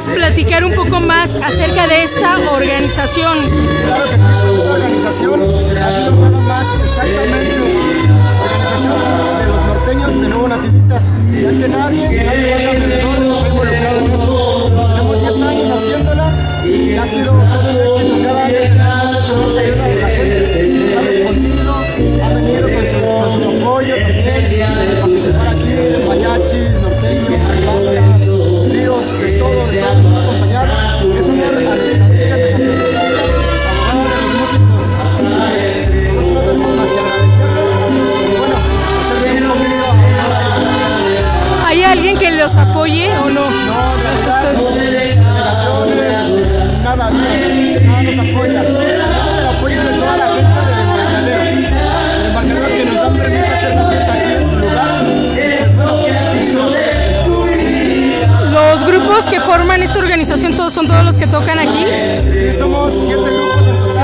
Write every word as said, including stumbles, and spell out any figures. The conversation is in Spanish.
pudieras platicar un poco más acerca de esta organización? Claro que sí, pues esta organización ha sido nada más exactamente organización de los norteños de Nuevo Nativitas, ya que nadie, nadie más alrededor está involucrado en esto. Tenemos diez años haciéndola y ha sido todo un éxito. Cada año que hemos hecho más ayuda de la gente, nos ha respondido, ha venido con su, con su apoyo también, de participar aquí, mariachis, norteños, bandas, ríos, de todo, de todo nos han acompañado. Es un honor a nuestra Virgen de Santa Cecilia, abogada de los músicos. Pues nosotros no tenemos más que agradecerle y bueno, hacerle un poquito honor a ella. ¿Hay alguien que los apoye o no? No, de verdad, no, delegaciones, este, nada, nada, nada nos apoya. Tenemos el apoyo de toda la gente del embarcadero, del embarcadero que nos dan permiso a hacer la fiesta aquí en su lugar. Pues bueno, eso. ¿Los grupos que forman esta organización todos son todos los que tocan aquí? Sí, somos siete grupos en total.